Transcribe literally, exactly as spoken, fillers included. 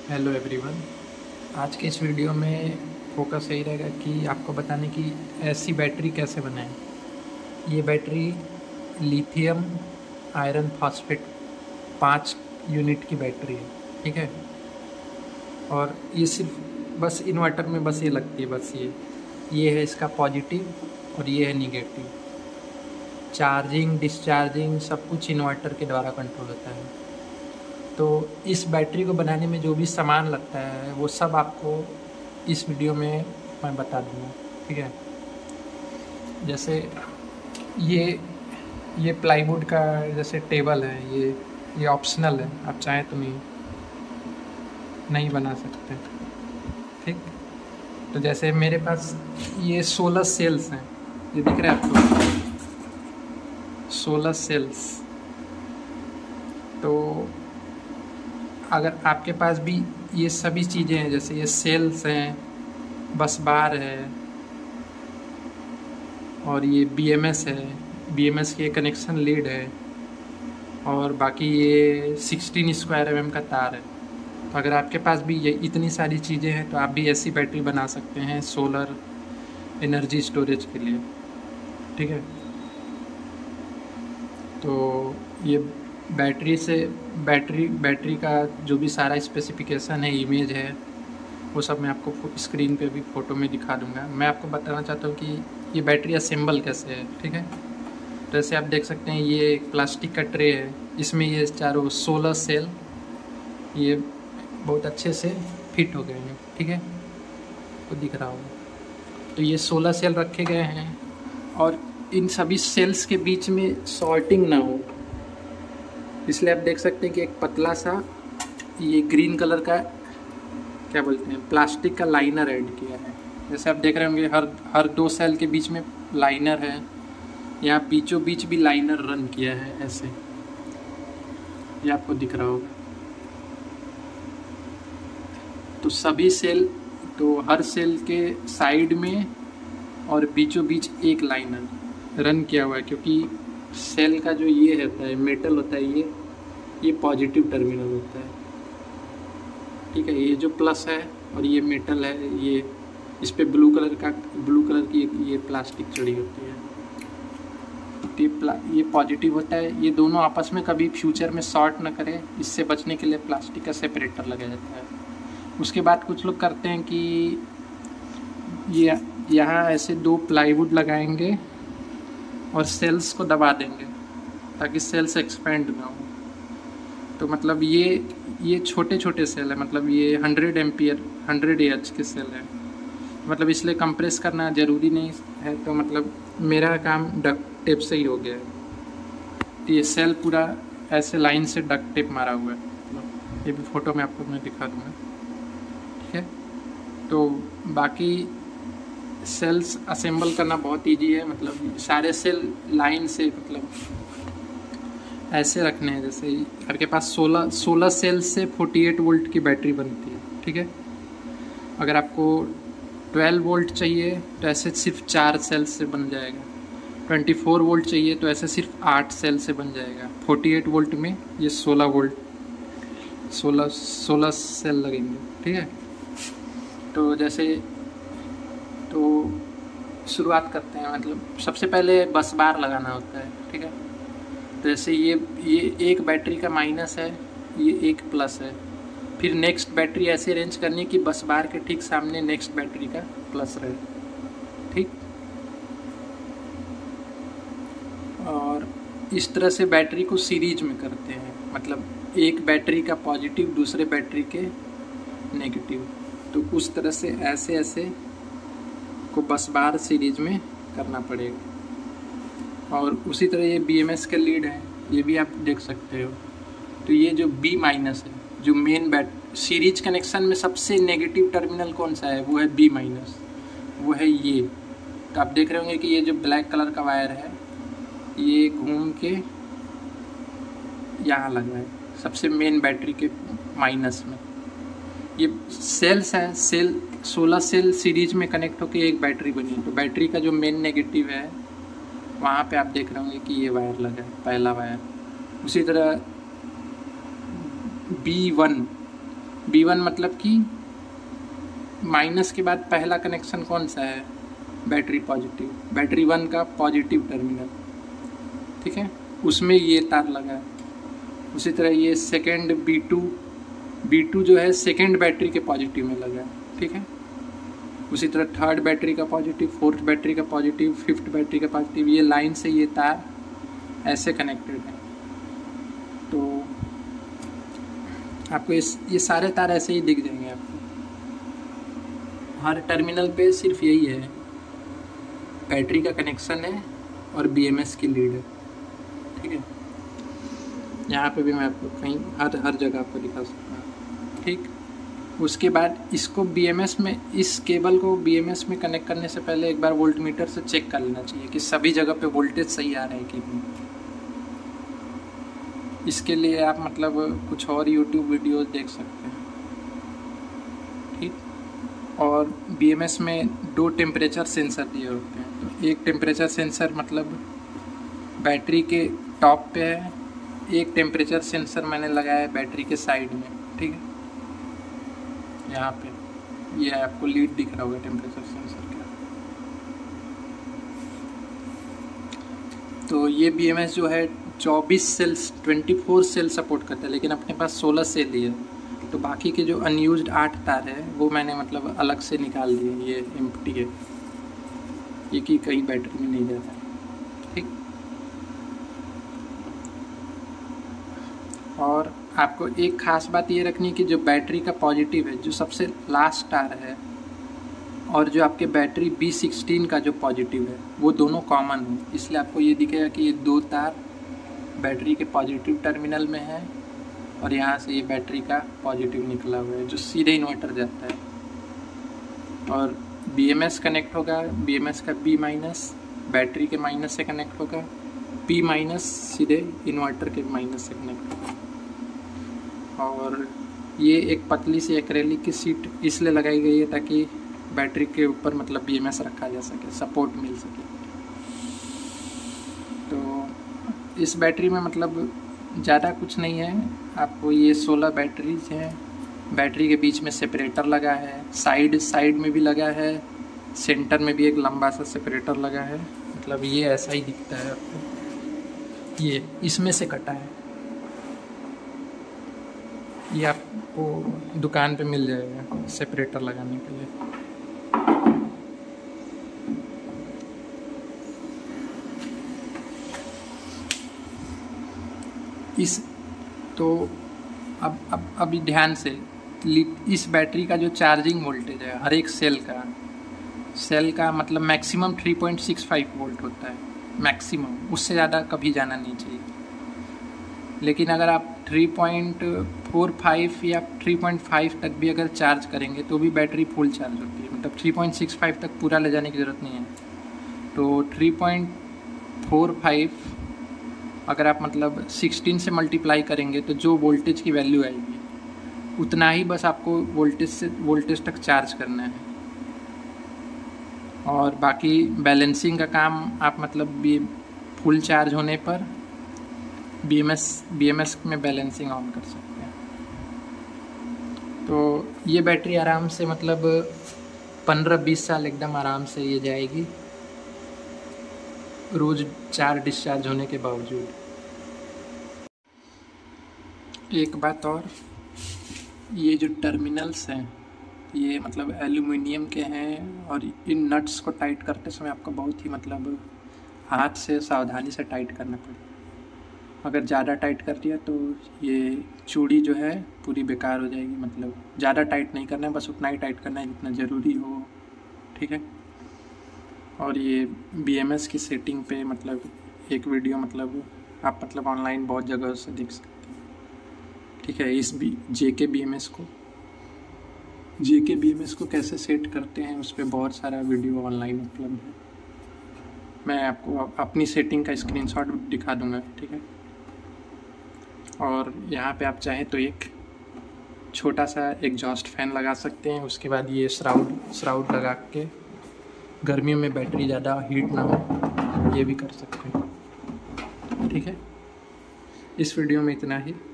Hello everyone. आज के इस वीडियो में फोकस यही रहेगा कि आपको बताने की ऐसी बैटरी कैसे बनाएं। ये बैटरी लिथियम आयरन फॉस्फेट पाँच यूनिट की बैटरी है, ठीक है। और ये सिर्फ बस इन्वर्टर में बस ये लगती है, बस ये ये है इसका पॉजिटिव और ये है निगेटिव। चार्जिंग डिस्चार्जिंग सब कुछ इन्वर्टर के द्वारा कंट्रोल होता है। तो इस बैटरी को बनाने में जो भी सामान लगता है वो सब आपको इस वीडियो में मैं बता दूँगा, ठीक है। जैसे ये ये प्लाईवुड का जैसे टेबल है, ये ये ऑप्शनल है, आप चाहें तो नहीं नहीं बना सकते, ठीक। तो जैसे मेरे पास ये सोलह सेल्स हैं, ये दिख रहा है आपको, सोलह सेल्स। तो अगर आपके पास भी ये सभी चीज़ें हैं, जैसे ये सेल्स हैं, बस बार है और ये बीएमएस है, बीएमएस की कनेक्शन लीड है और बाकी ये सिक्सटीन स्क्वायर एम एम का तार है। तो अगर आपके पास भी ये इतनी सारी चीज़ें हैं तो आप भी ऐसी बैटरी बना सकते हैं सोलर एनर्जी स्टोरेज के लिए, ठीक है। तो ये बैटरी से बैटरी बैटरी का जो भी सारा स्पेसिफिकेशन है, इमेज है, वो सब मैं आपको स्क्रीन पे भी फ़ोटो में दिखा दूंगा। मैं आपको बताना चाहता हूँ कि ये बैटरी असेंबल कैसे है, ठीक है। तो जैसे आप देख सकते हैं ये एक प्लास्टिक का ट्रे है, इसमें ये चारों सोलह सेल ये बहुत अच्छे से फिट हो गए हैं, ठीक है, वो दिख रहा होगा। तो ये सोलह सेल रखे गए हैं और इन सभी सेल्स के बीच में सॉर्टिंग ना हो, इसलिए आप देख सकते हैं कि एक पतला सा ये ग्रीन कलर का क्या बोलते हैं प्लास्टिक का लाइनर ऐड किया है। जैसे आप देख रहे होंगे हर हर दो सेल के बीच में लाइनर है, यहाँ बीचों बीच भी लाइनर रन किया है, ऐसे ये आपको दिख रहा होगा। तो सभी सेल, तो हर सेल के साइड में और बीचों बीच एक लाइनर रन किया हुआ है, क्योंकि सेल का जो ये होता है मेटल होता है, ये ये पॉजिटिव टर्मिनल होता है, ठीक है। ये जो प्लस है और ये मेटल है, ये इस पे ब्लू कलर का ब्लू कलर की ये प्लास्टिक चढ़ी होती है, तो ये ये पॉजिटिव होता है। ये दोनों आपस में कभी फ्यूचर में शॉर्ट ना करे, इससे बचने के लिए प्लास्टिक का सेपरेटर लगाया जाता है। उसके बाद कुछ लोग करते हैं कि ये यहाँ ऐसे दो प्लाईवुड लगाएंगे और सेल्स को दबा देंगे ताकि सेल्स एक्सपेंड ना हो। तो मतलब ये ये छोटे छोटे सेल है, मतलब ये hundred ampere hundred A H के सेल है, मतलब इसलिए कंप्रेस करना ज़रूरी नहीं है। तो मतलब मेरा काम डक्ट टेप से ही हो गया है। तो ये सेल पूरा ऐसे लाइन से डक्ट टेप मारा हुआ है, मतलब ये भी फ़ोटो में आपको मैं दिखा दूँगा, ठीक है। तो बाकी सेल्स असेंबल करना बहुत ईजी है, मतलब सारे सेल लाइन से मतलब ऐसे रखने हैं। जैसे आपके पास सोलह सोलह सेल से अड़तालीस वोल्ट की बैटरी बनती है, ठीक है। अगर आपको बारह वोल्ट चाहिए तो ऐसे सिर्फ चार सेल से बन जाएगा, चौबीस वोल्ट चाहिए तो ऐसे सिर्फ आठ सेल से बन जाएगा। अड़तालीस वोल्ट में ये सोलह वोल्ट सोलह सोलह सेल लगेंगे, ठीक है। तो जैसे तो शुरुआत करते हैं, मतलब सबसे पहले बस बार लगाना होता है, ठीक है। तो जैसे ये ये एक बैटरी का माइनस है, ये एक प्लस है, फिर नेक्स्ट बैटरी ऐसे अरेंज करनी कि बस बार के ठीक सामने नेक्स्ट बैटरी का प्लस रहे, ठीक। और इस तरह से बैटरी को सीरीज में करते हैं, मतलब एक बैटरी का पॉजिटिव दूसरे बैटरी के नेगेटिव। तो उस तरह से ऐसे ऐसे को बस बार सीरीज में करना पड़ेगा। और उसी तरह ये बीएमएस का लीड है, ये भी आप देख सकते हो। तो ये जो बी माइनस है, जो मेन बैट सीरीज कनेक्शन में सबसे नेगेटिव टर्मिनल कौन सा है, वो है बी माइनस, वो है ये। तो आप देख रहे होंगे कि ये जो ब्लैक कलर का वायर है ये घूम के यहाँ लगा है सबसे मेन बैटरी के माइनस में। ये सेल्स हैं, सेल सोलह सेल सीरीज में कनेक्ट होकर एक बैटरी बनी है। तो बैटरी का जो मेन नेगेटिव है वहाँ पे आप देख रहे होंगे कि ये वायर लगा है, पहला वायर। उसी तरह बी वन बी वन मतलब कि माइनस के बाद पहला कनेक्शन कौन सा है, बैटरी पॉजिटिव, बैटरी वन का पॉजिटिव टर्मिनल, ठीक है, उसमें ये तार लगा है। उसी तरह ये second B two B two जो है सेकेंड बैटरी के पॉजिटिव में लगा है, ठीक है। उसी तरह थर्ड बैटरी का पॉजिटिव, फोर्थ बैटरी का पॉजिटिव, फिफ्थ बैटरी का पॉजिटिव, ये लाइन से ये तार ऐसे कनेक्टेड है। तो आपको इस ये सारे तार ऐसे ही दिख जाएंगे आपको, हर टर्मिनल पे सिर्फ यही है, बैटरी का कनेक्शन है और बीएमएस की लीड है, ठीक है। यहाँ पे भी मैं आपको कहीं हर हर जगह आपको दिखा सकता हूँ, ठीक। उसके बाद इसको बीएमएस में, इस केबल को बीएमएस में कनेक्ट करने से पहले एक बार वोल्टमीटर से चेक कर लेना चाहिए कि सभी जगह पे वोल्टेज सही आ रहा है कि नहीं। इसके लिए आप मतलब कुछ और यूट्यूब वीडियोस देख सकते हैं, ठीक। और बीएमएस में दो टेम्परेचर सेंसर दिए होते हैं। तो एक टेम्परेचर सेंसर मतलब बैटरी के टॉप पे है, एक टेम्परेचर सेंसर मैंने लगाया है बैटरी के साइड में, ठीक है। यहाँ पे ये आपको लीड दिख रहा होगा टेम्परेचर सेंसर का। तो ये बीएमएस जो है चौबीस सेल्स चौबीस सेल सपोर्ट करता है, लेकिन अपने पास सोलह सेल ही है। तो बाकी के जो अनयूज्ड आठ तार है वो मैंने मतलब अलग से निकाल दिए, ये एम्प्टी है, ये कि कहीं बैटरी में नहीं जाता है, ठीक। और आपको एक खास बात ये रखनी है कि जो बैटरी का पॉजिटिव है, जो सबसे लास्ट तार है, और जो आपके बैटरी बी सिक्सटीन का जो पॉजिटिव है, वो दोनों कॉमन है। इसलिए आपको ये दिखेगा कि ये दो तार बैटरी के पॉजिटिव टर्मिनल में है और यहाँ से ये बैटरी का पॉजिटिव निकला हुआ है जो सीधे इन्वर्टर जाता है। और बीएमएस कनेक्ट होगा, बीएमएस का बी माइनस बैटरी के माइनस से कनेक्ट होगा, पी माइनस सीधे इन्वर्टर के माइनस से कनेक्ट होगा। और ये एक पतली सी एक्रेलिक की सीट इसलिए लगाई गई है ताकि बैटरी के ऊपर मतलब बीएमएस रखा जा सके, सपोर्ट मिल सके। तो इस बैटरी में मतलब ज़्यादा कुछ नहीं है, आपको ये सोलह बैटरीज हैं, बैटरी के बीच में सेपरेटर लगा है, साइड साइड में भी लगा है, सेंटर में भी एक लंबा सा सेपरेटर लगा है। मतलब ये ऐसा ही दिखता है आपको, ये इसमें से कटा है, ये आपको दुकान पे मिल जाएगा सेपरेटर लगाने के लिए। इस तो अब अब अभी ध्यान से, इस बैटरी का जो चार्जिंग वोल्टेज है हर एक सेल का सेल का मतलब maximum three point six five volt होता है, मैक्सिमम, उससे ज़्यादा कभी जाना नहीं चाहिए। लेकिन अगर आप थ्री पॉइंट फोर फाइव या थ्री पॉइंट फाइव तक भी अगर चार्ज करेंगे तो भी बैटरी फुल चार्ज होती है, मतलब थ्री पॉइंट सिक्स फाइव तक पूरा ले जाने की ज़रूरत नहीं है। तो थ्री पॉइंट फोर फाइव अगर आप मतलब सिक्सटीन से मल्टीप्लाई करेंगे तो जो वोल्टेज की वैल्यू आएगी उतना ही बस आपको वोल्टेज से वोल्टेज तक चार्ज करना है। और बाकी बैलेंसिंग का काम आप मतलब ये फुल चार्ज होने पर बीएमएस बीएमएस में बैलेंसिंग ऑन कर सकते हैं। तो ये बैटरी आराम से मतलब पंद्रह बीस साल एकदम आराम से ये जाएगी, रोज़ चार डिस्चार्ज होने के बावजूद। एक बात और, ये जो टर्मिनल्स हैं ये मतलब एल्युमिनियम के हैं और इन नट्स को टाइट करते समय आपको बहुत ही मतलब हाथ से सावधानी से टाइट करना पड़ेगा। अगर ज़्यादा टाइट कर दिया तो ये चूड़ी जो है पूरी बेकार हो जाएगी। मतलब ज़्यादा टाइट नहीं करना है, बस उतना ही टाइट करना है जितना ज़रूरी हो, ठीक है। और ये बीएमएस की सेटिंग पे मतलब एक वीडियो मतलब आप मतलब ऑनलाइन बहुत जगह से देख सकते हैं, ठीक है। इस बी जेके बीएमएस को जेके बीएमएस को कैसे सेट करते हैं उस पर बहुत सारा वीडियो ऑनलाइन उपलब्ध है। मैं आपको अपनी सेटिंग का स्क्रीनशॉट दिखा दूंगा, ठीक है। और यहाँ पे आप चाहें तो एक छोटा सा एग्जॉस्ट फैन लगा सकते हैं। उसके बाद ये श्राउड श्राउड लगा के गर्मियों में बैटरी ज़्यादा हीट ना हो, ये भी कर सकते हैं, ठीक है। इस वीडियो में इतना ही।